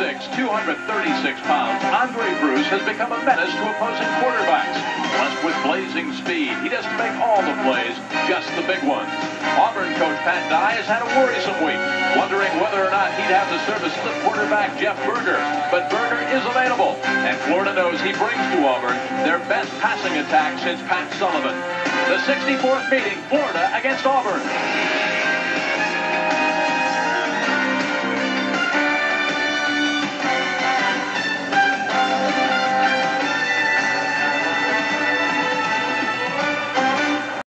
236 pounds, Andre Bruce has become a menace to opposing quarterbacks. Blessed with blazing speed, he doesn't make all the plays, just the big ones. Auburn coach Pat Dye has had a worrisome week, wondering whether or not he'd have to serve as slip quarterback Jeff Berger. But Berger is available, and Florida knows he brings to Auburn their best passing attack since Pat Sullivan. The 64th meeting, Florida against Auburn.